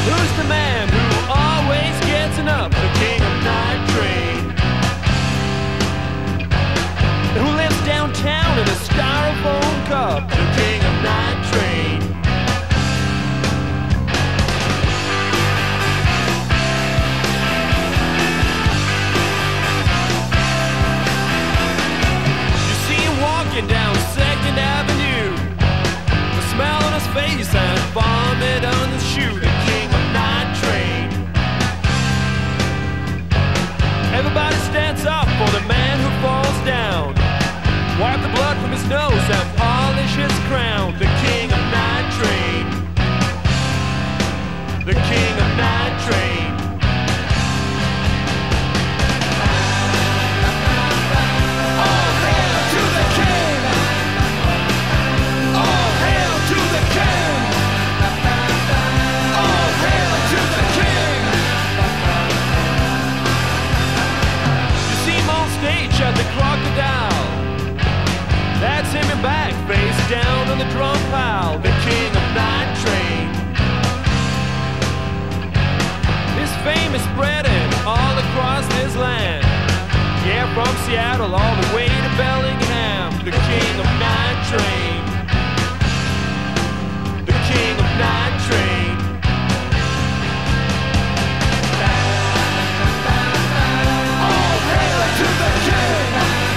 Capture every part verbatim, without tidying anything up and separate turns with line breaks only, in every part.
Who's the man who always gets enough? The king of night train. Who lives downtown in a styrofoam cup? The king of night train. You see him walking down Second Avenue, the smile on his face and vomit on his shoe. The king of night train. Everybody stands up for the man who falls down. Wipe the blood from his nose and polish his crown. The king of night train. The king of night train. All hail to the king. All hail to the king. All hail to the king. You see him on stage at the Crocodile. That's him in back, face down on the drum pile. The king of night train. His fame is spreading all across this land. Yeah, from Seattle all the way to Bellingham. The king of night train. The king of night train. All hail to the king.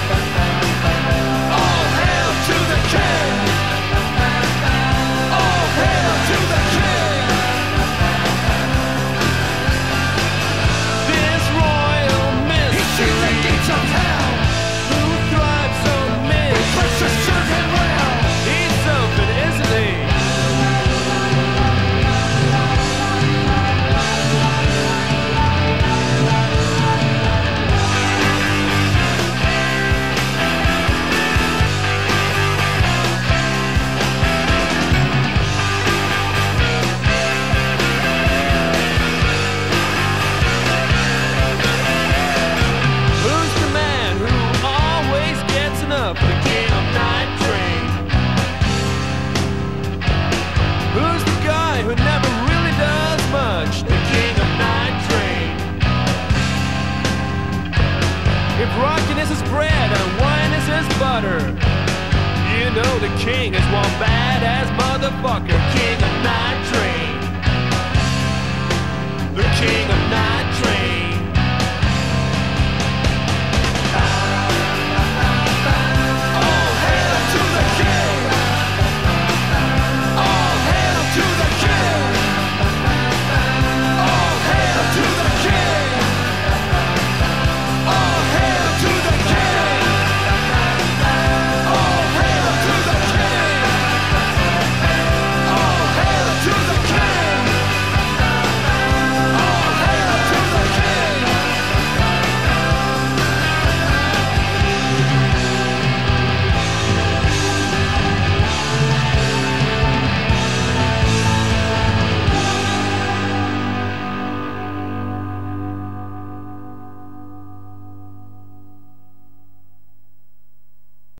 All hail to the king. All hail to the king. This royal mystery. He sees the gates of hell. Who thrives on mystery? He puts a certain well. He's something, isn't he? Who's the man who always gets enough? The king of night train. Who's the guy who never really does much? The king of night train. If rockin' is his bread and wine is his butter, you know the king is one badass motherfucker. King of night train.